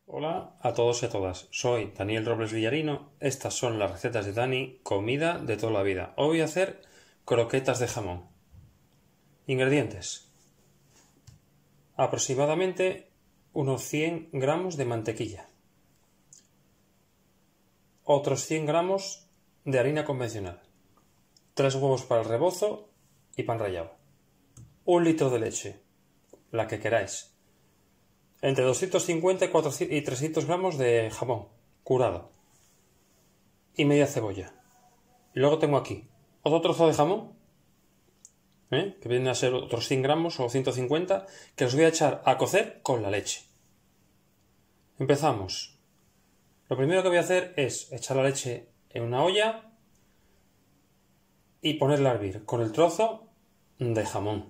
Hola a todos y a todas, soy Daniel Robles Villarino, estas son las recetas de Dani, comida de toda la vida. Hoy voy a hacer croquetas de jamón. Ingredientes: aproximadamente unos 100 gramos de mantequilla, otros 100 gramos de harina convencional, 3 huevos para el rebozo y pan rallado, 1 litro de leche, la que queráis, entre 250 y 300 gramos de jamón curado y media cebolla. Y luego tengo aquí otro trozo de jamón, que viene a ser otros 100 gramos o 150, que los voy a echar a cocer con la leche. Empezamos. Lo primero que voy a hacer es echar la leche en una olla y ponerla a hervir con el trozo de jamón.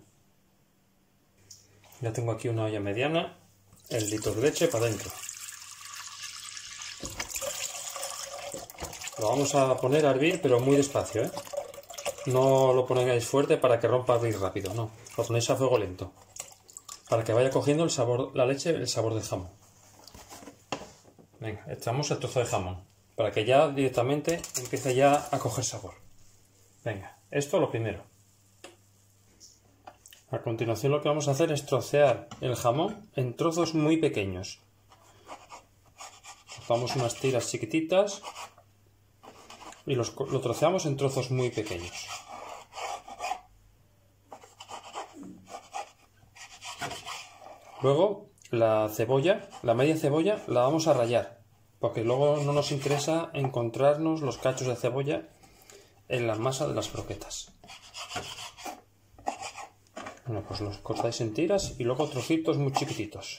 Ya tengo aquí una olla mediana, el litro de leche para adentro. Lo vamos a poner a hervir, pero muy despacio, No lo pongáis fuerte para que rompa a hervir rápido, no. Lo ponéis a fuego lento, para que vaya cogiendo el sabor, la leche, el sabor del jamón. Venga, echamos el trozo de jamón, para que ya directamente empiece ya a coger sabor. Venga, esto lo primero. A continuación lo que vamos a hacer es trocear el jamón en trozos muy pequeños. Cortamos unas tiras chiquititas y lo troceamos en trozos muy pequeños. Luego la cebolla, la media cebolla, la vamos a rallar, porque luego no nos interesa encontrarnos los cachos de cebolla en la masa de las croquetas. Bueno, pues los cortáis en tiras y luego trocitos muy chiquititos.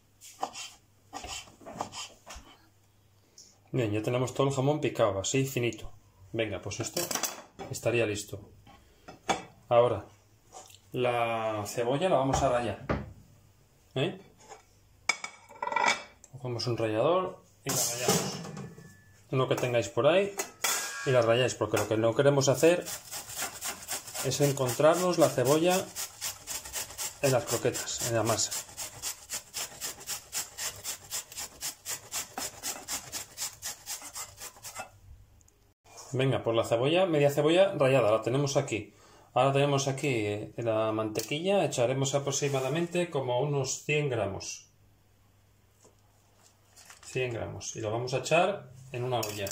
Bien, ya tenemos todo el jamón picado, así finito. Venga, pues esto estaría listo. Ahora, la cebolla la vamos a rallar. Cogemos un rallador y la rallamos. Uno que tengáis por ahí y la ralláis, porque lo que no queremos hacer es encontrarnos la cebolla en las croquetas, en la masa. Venga, pues la cebolla, media cebolla rallada, la tenemos aquí. Ahora tenemos aquí la mantequilla, echaremos aproximadamente como unos 100 gramos. 100 gramos. Y lo vamos a echar en una olla.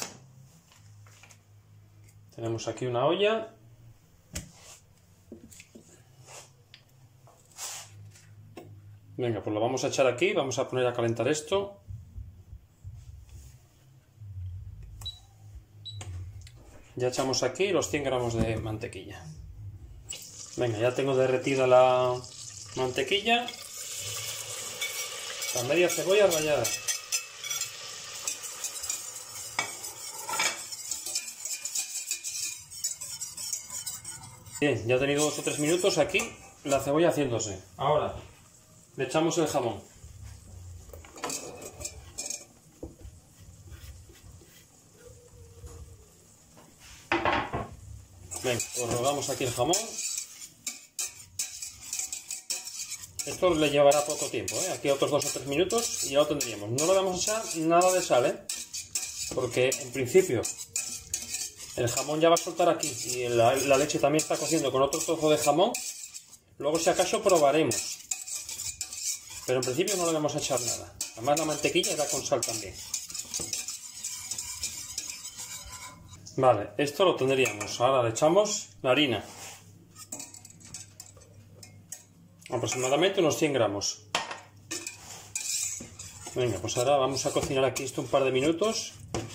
Tenemos aquí una olla. Venga, pues lo vamos a echar aquí, vamos a poner a calentar esto. Ya echamos aquí los 100 gramos de mantequilla. Venga, ya tengo derretida la mantequilla. La media cebolla rallada. Bien, ya ha tenido 2 o 3 minutos aquí la cebolla haciéndose. Ahora le echamos el jamón. Venga, pues rodamos aquí el jamón. Esto le llevará poco tiempo, Aquí otros 2 o 3 minutos y ya lo tendríamos. No le vamos a echar nada de sal, porque en principio el jamón ya va a soltar aquí y la leche también está cociendo con otro trozo de jamón. Luego, si acaso, probaremos. Pero en principio no le vamos a echar nada. Además, la mantequilla irá con sal también. Vale, esto lo tendríamos. Ahora le echamos la harina. Aproximadamente unos 100 gramos. Venga, pues ahora vamos a cocinar aquí esto un par de minutos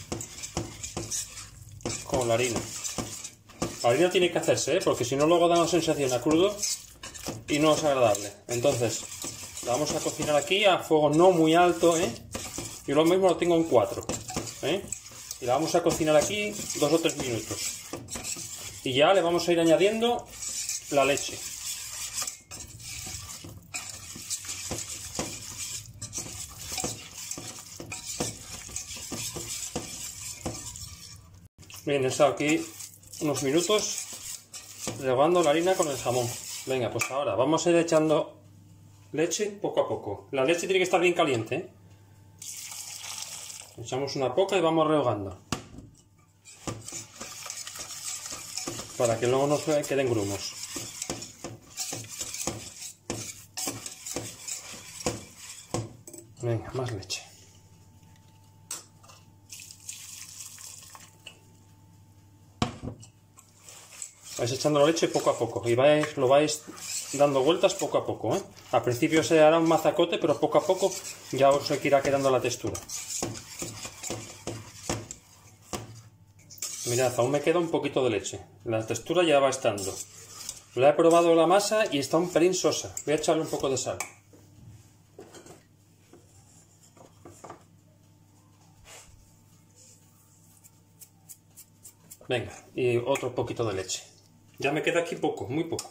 con la harina. La harina tiene que hacerse, porque si no luego da una sensación a crudo y no es agradable. Entonces la vamos a cocinar aquí a fuego no muy alto, Yo lo mismo lo tengo en 4, Y la vamos a cocinar aquí 2 o 3 minutos. Y ya le vamos a ir añadiendo la leche. Bien, he estado aquí unos minutos regando la harina con el jamón. Venga, pues ahora vamos a ir echando leche poco a poco. La leche tiene que estar bien caliente, Echamos una poca y vamos rehogando. Para que luego no se queden grumos. Venga, más leche. Vais echando la leche poco a poco y lo vais dando vueltas poco a poco, ¿eh? Al principio se hará un mazacote, pero poco a poco ya os irá quedando la textura. Mirad, aún me queda un poquito de leche. La textura ya va estando. La he probado la masa y está un pelín sosa. Voy a echarle un poco de sal. Venga, y otro poquito de leche. Ya me queda aquí poco, muy poco.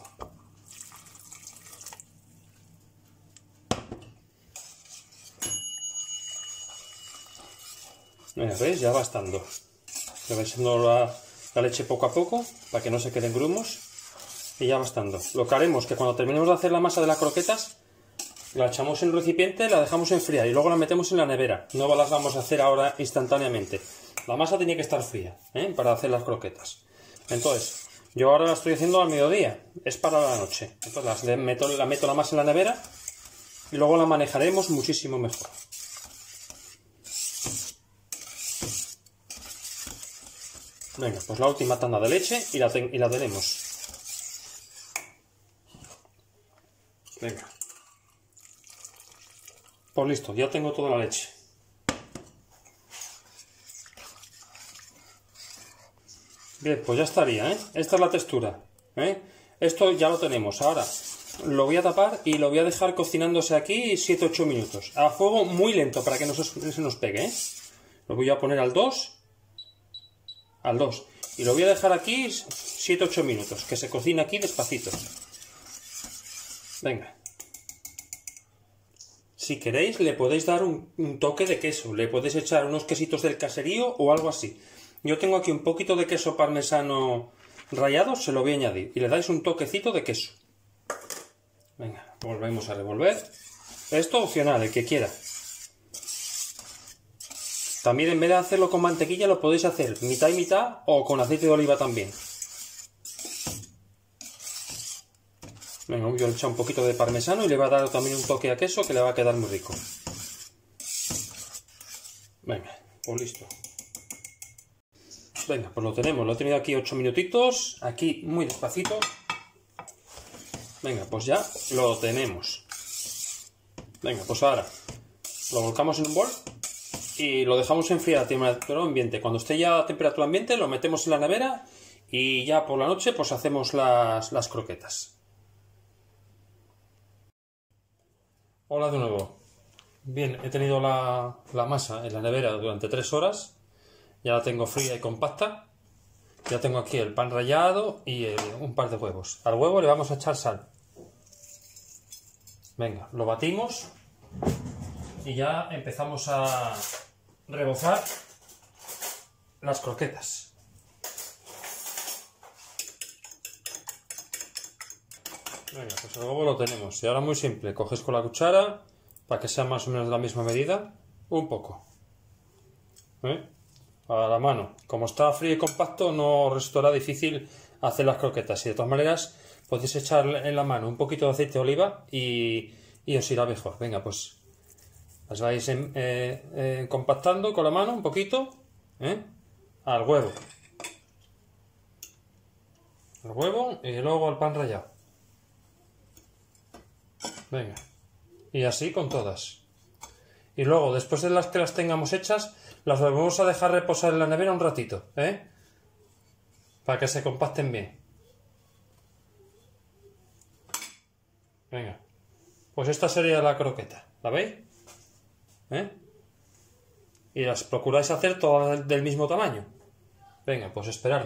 Venga, ¿veis? Ya va estando. Le vais echando la leche poco a poco para que no se queden grumos. Y ya va estando. Lo que haremos es que cuando terminemos de hacer la masa de las croquetas, la echamos en un recipiente, la dejamos enfriar y luego la metemos en la nevera. No las vamos a hacer ahora instantáneamente. La masa tiene que estar fría, ¿eh? Para hacer las croquetas. Entonces, yo ahora la estoy haciendo al mediodía. Es para la noche. Entonces la meto la masa en la nevera y luego la manejaremos muchísimo mejor. Venga, pues la última tanda de leche y la tenemos. Venga. Pues listo, ya tengo toda la leche. Bien, pues ya estaría, ¿eh? Esta es la textura, ¿eh? Esto ya lo tenemos. Ahora lo voy a tapar y lo voy a dejar cocinándose aquí 7-8 minutos. A fuego muy lento para que no se nos pegue, ¿eh? Lo voy a poner al 2. Al 2. Y lo voy a dejar aquí 7-8 minutos. Que se cocine aquí despacito. Venga. Si queréis le podéis dar un toque de queso. Le podéis echar unos quesitos del caserío o algo así. Yo tengo aquí un poquito de queso parmesano rallado. Se lo voy a añadir. Y le dais un toquecito de queso. Venga, volvemos a revolver. Esto opcional, el que quiera. También en vez de hacerlo con mantequilla lo podéis hacer mitad y mitad o con aceite de oliva también. Venga, yo le he echado un poquito de parmesano y le va a dar también un toque a queso que le va a quedar muy rico. Venga, pues listo. Venga, pues lo he tenido aquí 8 minutitos, aquí muy despacito. Venga, pues ya lo tenemos. Venga, pues ahora lo volcamos en un bol y lo dejamos enfriar a temperatura ambiente. Cuando esté ya a temperatura ambiente lo metemos en la nevera y ya por la noche pues hacemos las croquetas. Hola de nuevo. Bien, he tenido la masa en la nevera durante 3 horas. Ya la tengo fría y compacta. Ya tengo aquí el pan rallado y un par de huevos. Al huevo le vamos a echar sal. Venga, lo batimos y ya empezamos a rebozar las croquetas. Venga, pues el huevo lo tenemos. Y ahora muy simple, coges con la cuchara, para que sea más o menos de la misma medida, un poco. A la mano. Como está frío y compacto, no resultará difícil hacer las croquetas. Y de todas maneras, podéis echar en la mano un poquito de aceite de oliva y os irá mejor. Venga, pues las vais compactando con la mano un poquito, al huevo. Al huevo y luego al pan rallado. Venga. Y así con todas. Y luego, después de las que las tengamos hechas, las volvemos a dejar reposar en la nevera un ratito, para que se compacten bien. Venga. Pues esta sería la croqueta. ¿La veis? Y las procuráis hacer todas del mismo tamaño. Venga, pues esperadme.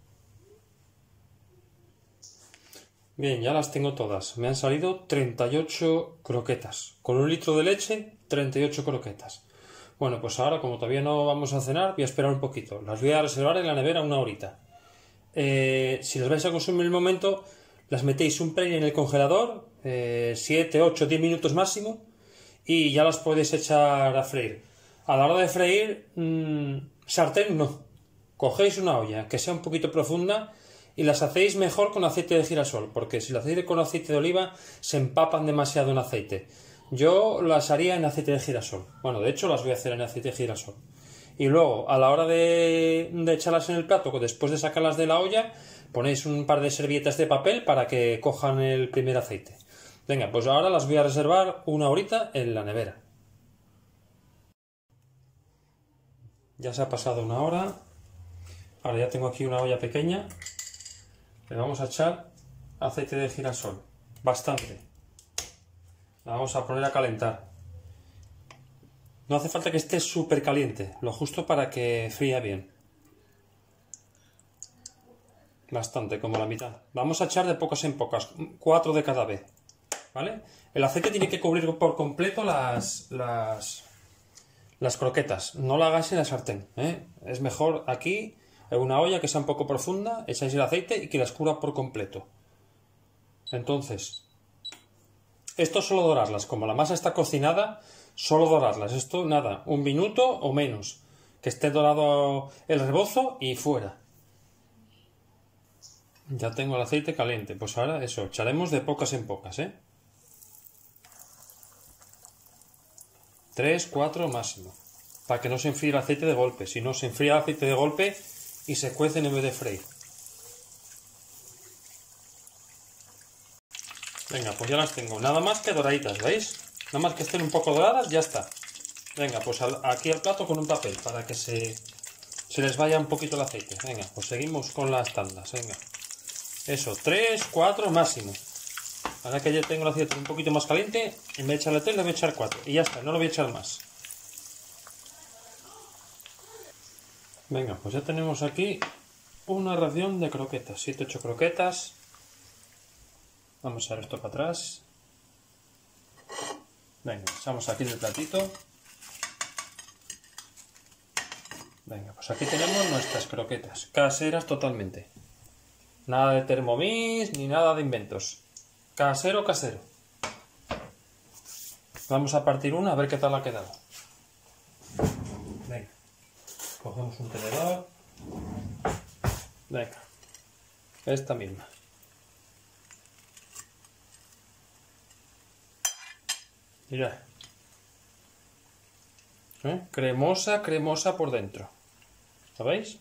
Bien, ya las tengo todas. Me han salido 38 croquetas. Con 1 litro de leche, 38 croquetas. Bueno, pues ahora, como todavía no vamos a cenar, voy a esperar un poquito. Las voy a reservar en la nevera 1 horita. Si las vais a consumir en el momento, las metéis un pelín en el congelador, 7, 8, 10 minutos máximo, y ya las podéis echar a freír. A la hora de freír, sartén no. Cogéis una olla que sea un poquito profunda y las hacéis mejor con aceite de girasol, porque si lo hacéis con aceite de oliva se empapan demasiado en aceite. Yo las haría en aceite de girasol. Bueno, de hecho las voy a hacer en aceite de girasol. Y luego, a la hora de echarlas en el plato, después de sacarlas de la olla, ponéis un par de servilletas de papel para que cojan el primer aceite. Venga, pues ahora las voy a reservar una horita en la nevera. Ya se ha pasado una hora. Ahora ya tengo aquí una olla pequeña. Le vamos a echar aceite de girasol. Bastante. La vamos a poner a calentar. No hace falta que esté súper caliente. Lo justo para que fría bien. Bastante, como la mitad. Vamos a echar de pocas en pocas. 4 de cada vez. ¿Vale? El aceite tiene que cubrir por completo las croquetas. No lo hagáis en la sartén, ¿eh? Es mejor aquí, en una olla que sea un poco profunda, echáis el aceite y que las cubra por completo. Entonces, esto solo dorarlas. Como la masa está cocinada, solo dorarlas. Esto, nada, 1 minuto o menos. Que esté dorado el rebozo y fuera. Ya tengo el aceite caliente. Pues ahora eso, echaremos de pocas en pocas, ¿eh? 3, 4 máximo. Para que no se enfríe el aceite de golpe. Si no, se enfría el aceite de golpe y se cuecen en vez de freír. Venga, pues ya las tengo. Nada más que doraditas, ¿veis? Nada más que estén un poco doradas, ya está. Venga, pues aquí al plato con un papel para que se les vaya un poquito el aceite. Venga, pues seguimos con las tandas. Venga. Eso, 3, 4 máximo. Ahora que ya tengo el aceite un poquito más caliente, en vez de echarle 3, le voy a echar 4. Y ya está, no lo voy a echar más. Venga, pues ya tenemos aquí una ración de croquetas. 7, 8 croquetas. Vamos a ver esto para atrás. Venga, echamos aquí en el platito. Venga, pues aquí tenemos nuestras croquetas. Caseras totalmente. Nada de Thermomix ni nada de inventos. Casero, casero. Vamos a partir una a ver qué tal ha quedado. Venga. Cogemos un tenedor. Venga. Esta misma. Mirad. Cremosa, cremosa por dentro. ¿Lo veis?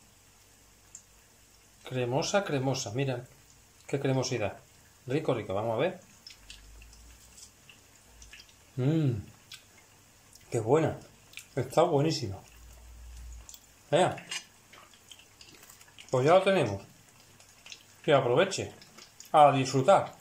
Cremosa, cremosa. Mira qué cremosidad. Rico, rico. Vamos a ver. Qué buena. Está buenísima. Vea. Pues ya lo tenemos. Que aproveche. A disfrutar.